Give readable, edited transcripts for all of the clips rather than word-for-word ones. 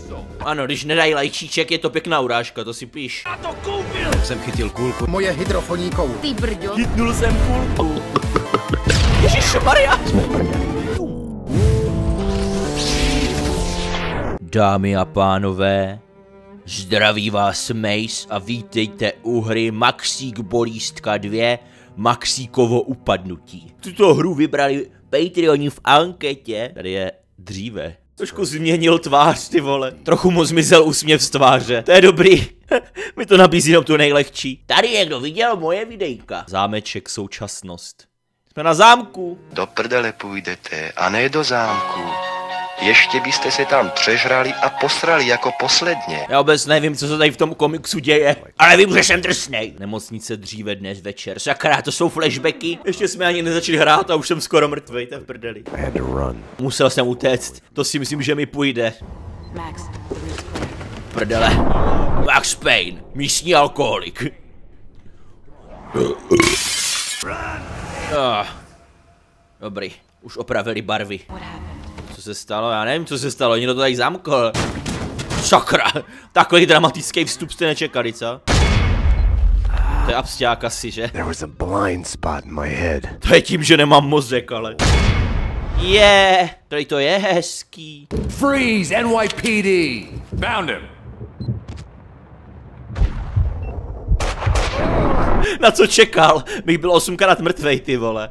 Ano, když nedají lajčíček, je to pěkná urážka, to si píš. Já to koupil! Jsem chytil kulku. Moje hydrofonní koule. Ty brďo. Chytnul jsem kulku. Ježišmarja. Jsme v prdeli. Dámy a pánové, zdraví vás Mace a vítejte u hry Maxík Bolístka 2 Maxíkovo upadnutí. Tuto hru vybrali Patreoni v anketě. Tady je dříve. Trošku změnil tvář, ty vole. Trochu mu zmizel úsměv z tváře. To je dobrý. Mi to nabízí jenom tu nejlehčí. Tady někdo viděl moje videjka. Zámeček současnost. Jsme na zámku. Do prdele půjdete a ne do zámku. Ještě byste se tam přežrali a posrali jako posledně. Já vůbec nevím, co se tady v tom komiksu děje, ale vím, že jsem drsnej. Nemocnice dříve dnes večer. Sakra, to jsou flashbacky. Ještě jsme ani nezačali hrát a už jsem skoro mrtvej, to je v prdeli. Musel jsem utéct. To si myslím, že mi půjde. Prdele. Max Payne, místní alkoholik. Dobrý, už opravili barvy. Co se stalo? Já nevím, co se stalo, někdo to tady zamkl. Sakra, takový dramatický vstup jste nečekali, co? To je absťák asi, že? To je tím, že nemám mozek, ale... Tady to je hezký. Freeze, NYPD! Found him! Na co čekal? Bych byl 8krát mrtvej, ty vole.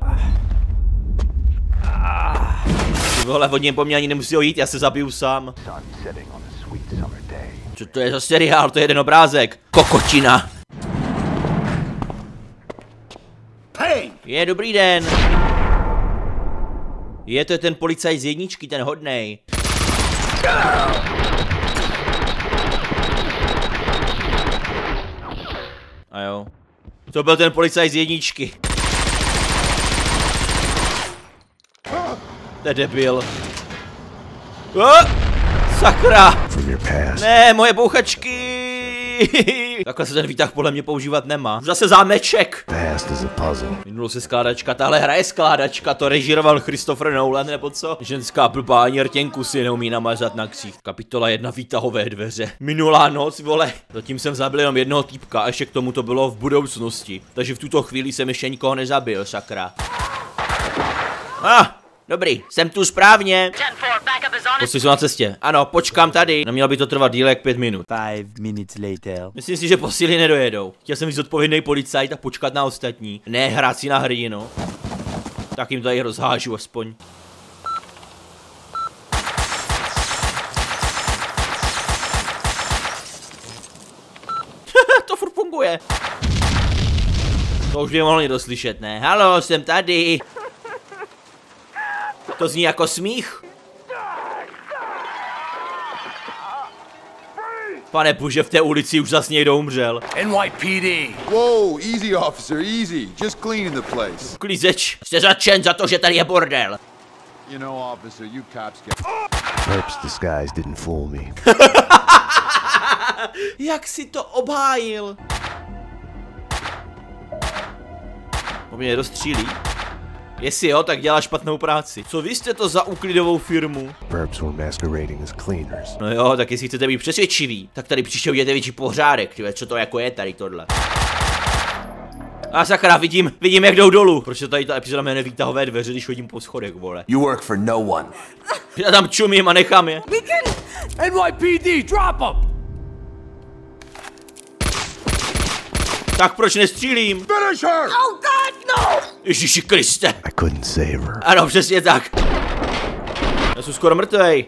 Ty vole, od něj po mě ani nemusí jít, já se zabiju sám. Co to je za seriál? To je jeden obrázek. Kokotina. Je, dobrý den. Je to ten policajt z jedničky, ten hodnej. A jo. To byl ten policajt z jedničky. To je debil. Sakra! Ne, moje bouchačky! Takhle se ten výtah podle mě používat nemá. Zase zámeček! Minulo se skládačka, tahle hra je skládačka, to režíroval Christopher Nolan nebo co? Ženská blbá ani rtěnku si neumí namazat na ksích. Kapitola 1, výtahové dveře. Minulá noc, vole. Zatím jsem zabil jenom jednoho týpka a ještě k tomu to bylo v budoucnosti. Takže v tuto chvíli jsem ještě nikoho nezabil, sakra. Dobrý, jsem tu správně. Posli jsou na cestě. Ano, počkám tady. Nemělo by to trvat díl jak 5 minut. 5 minutes later. Myslím si, že posily nedojedou. Chtěl jsem být zodpovědný policajt a počkat na ostatní. Ne hrát si na hrdinu. Tak jim tady rozhážu aspoň. To furt funguje. To už by mohl někdo slyšet, ne? Haló, jsem tady. To zní jako smích. Pane bože, v té ulici už zas někdo umřel. NYPD! Whoa, easy officer, easy. Just cleaning the place. Uklízeč, jste zatčen za to, že tady je bordel. You know, officer, you cops get... Perhaps the skies didn't fool me. Jak si to obhájil? Po mě dostřílí. Jestli jo, tak dělá špatnou práci. Co vy jste to za úklidovou firmu? No jo, tak jestli chcete být přesvědčivý, tak tady příště uděláte větší pořádek, tyhle, co to jako je tady tohle. A sakra, vidím, jak jdou dolů. Proč se tady ta epizoda jmenuje výtahové dveře, když chodím po schodech, vole? You work for no one. Já tam čumím a nechám je. NYPD, drop him! Tak proč nestřílím? Finish her! Oh God, no! Ježíši Kriste. I couldn't save her. Ano, přesně tak. Já jsem skoro mrtvej.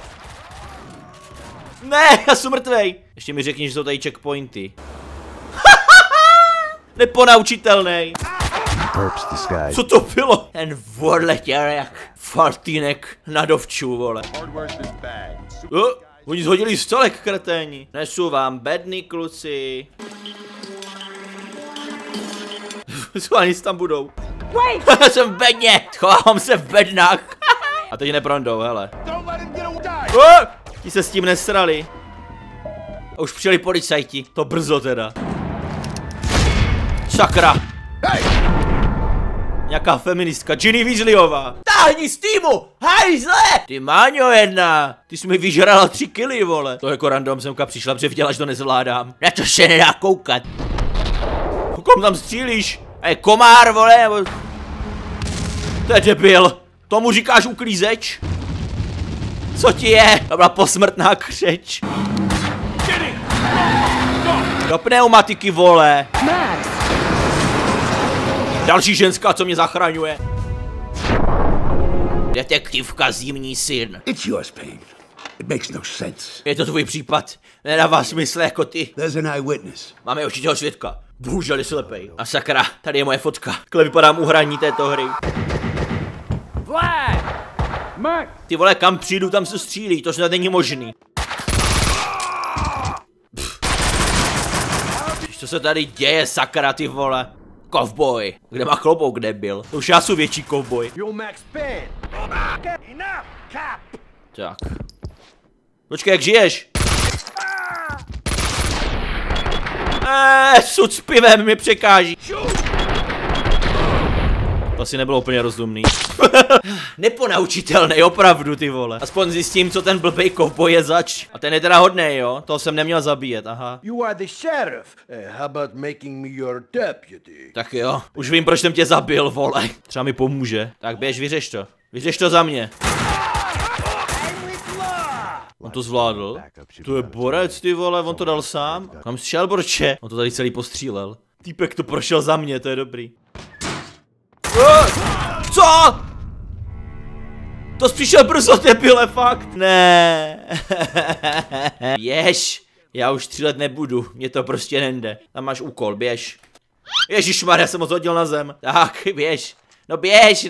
Ne, já jsem mrtvej. Ještě mi řekni, že jsou tady checkpointy. Neponaučitelnej. Co to bylo? Ten odletěl jak faltýnek na dovču, vole. Oni zhodili stolek, kreténi. Nesu vám bedny, kluci. Co ani tam budou? Jsem v bedně, chovám se v bednách. A teď neprondou, hele. Ti se s tím nesrali. A už přijeli policajti, to brzo teda. Sakra. Nějaká feministka, Ginny Weasleyová. Táhni z týmu, hajzle! Ty Máňo jedna, ty jsi mi vyžrala 3 kily, vole. To jako random semka přišla, protože viděla, že to nezvládám. Na to se nedá koukat. Kom tam střílíš? A je komár, vole, nebo... To je debil. Tomu říkáš uklízeč? Co ti je? To byla posmrtná křeč. Do pneumatiky, vole. Další ženská, co mě zachraňuje. Detektivka Zimní syn. It's yours, Payne. It makes no sense. Je to tvůj případ. Nedává smysl jako ty. There's an eyewitness. Máme určitého svědka. Bohužel je slepej. A sakra, tady je moje fotka. Takhle vypadám u hraní této hry. Ty vole, kam přijdu, tam se střílí, to snad není možný. Co se tady děje, sakra, ty vole? Kovboj. Kde má klobouk, debil? To už já jsem větší kovboj. Tak. Počkej, jak žiješ? Sud s pivem mi překáží. To asi nebylo úplně rozumný. Neponaučitelný, opravdu, ty vole. Aspoň zjistím, co ten blbej kovboj je zač. A ten je teda hodnej, jo? Toho jsem neměl zabíjet, aha. You are the sheriff. How about making me your deputy? Tak jo, už vím, proč jsem tě zabil, vole. Třeba mi pomůže. Tak běž, vyřeš to. Vyřeš to za mě. On to zvládl. To je borec, ty vole, on to dal sám. Kam jsi šel, borče? On to tady celý postřílel. Týpek to prošel za mě, to je dobrý. Co? To jsi přišel brzo, debile, fakt. Ne. Běž. Já už 3 let nebudu, mě to prostě nejde. Tam máš úkol, běž. Ježišmarja, jsem ho hodil na zem. Tak, běž. No běž.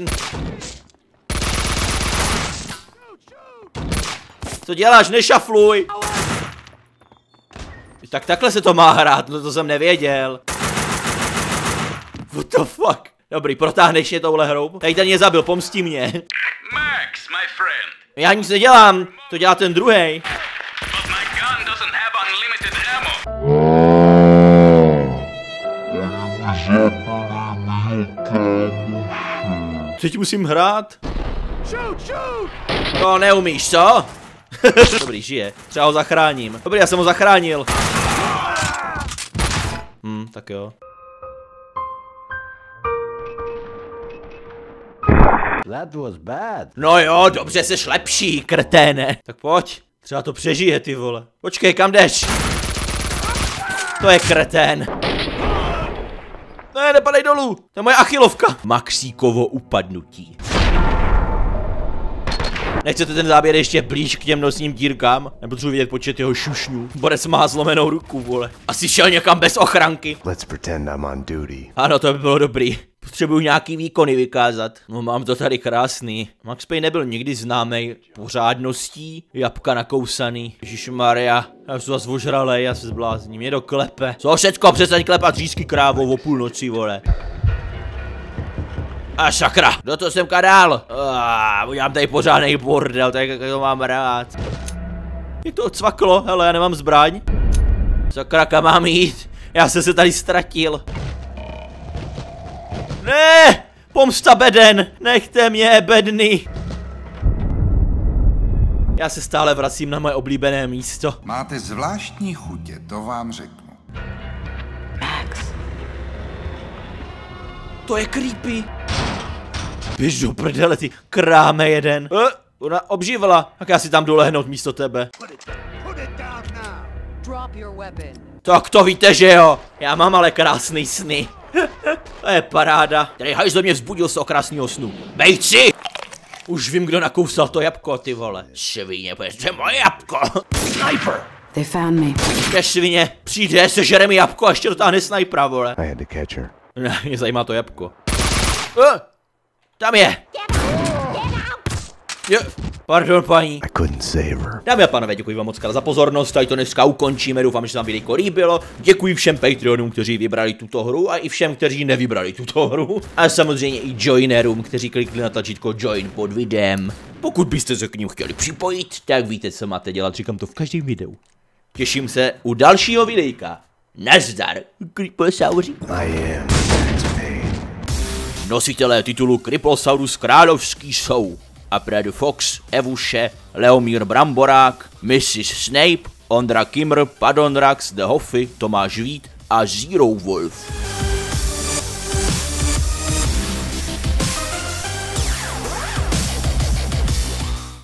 Co děláš, nešafluj. Tak takhle se to má hrát, no to jsem nevěděl. What the fuck? Dobrý, protáhneš mě touhle hrou. Tady ten mě zabil, pomstí mě. Max, my friend. Já nic nedělám, to dělá ten druhej. But my gun doesn't have unlimited ammo. Teď musím hrát. To neumíš, co? Dobrý, žije. Třeba ho zachráním. Dobrý, já jsem ho zachránil. Tak jo. That was bad. No jo, dobře, seš lepší, kreténe. Tak pojď, třeba to přežije, ty vole. Počkej, kam jdeš? To je kretén. Ne, nepadej dolů, to je moje achilovka. Maxíkovo upadnutí. Nechcete ten záběr ještě blíž k těm nosním dírkám? Nepotřebuji vidět počet jeho šušňů. Borec má zlomenou ruku, vole. Asi šel někam bez ochranky. Let's pretend I'm on duty. Ano, to by bylo dobrý. Potřebuju nějaký výkony vykázat. No mám to tady krásný. Max Payne nebyl nikdy známý pořádností. Jabka nakousaný. Ježišmarja, já jsem zase ožralej, já se zblázním. Mě do klepe. Sousedko, přestaň klepat řízky krávou o půlnoci, vole. A sakra, kdo to semka dál? Udělám tady pořádnej bordel, tak jak to mám rád. Jak to odsvaklo? Hele, já nemám zbraň. Sakra, kam mám jít? Já jsem se tady ztratil. Ne! Pomsta beden! Nechte mě, bedny! Já se stále vracím na moje oblíbené místo. Máte zvláštní chutě, to vám řeknu. To je creepy. Běž do prdele, ty kráme jeden. Ona obživila, tak já si tam jdu lehnout místo tebe. Tak to víte, že jo? Já mám ale krásný sny. To je paráda. Tady hajzl mě vzbudil z krásného snu. Bejci! Už vím, kdo nakousal to jabko, ty vole. Svině, to je moje jabko. Sniper! They found me. Ke svině, přijde, sežere mi jabko a ještě dotáhne snajpera, vole. I had to catch her. Ne, mě zajímá to jabko. Tam je! Pardon, paní. I couldn't save her. Dámy a pánové, děkuji vám moc krát za pozornost, tady to dneska ukončíme, doufám, že se vám videjko líbilo. Děkuji všem Patreonům, kteří vybrali tuto hru a i všem, kteří nevybrali tuto hru. A samozřejmě i joinerům, kteří klikli na tlačítko join pod videem. Pokud byste se k ním chtěli připojit, tak víte, co máte dělat, říkám to v každém videu. Těším se u dalšího videjka. Nazdar, creeposauři. I am Max Payne. Nositelé titulu Kriplosaurus královský jsou Alfred Fox, Evuše, Leomír Bramborák, Mrs. Snape, Ondra Kimr, Padonrax, The Hoffy, Tomáš Vít a Zero Wolf.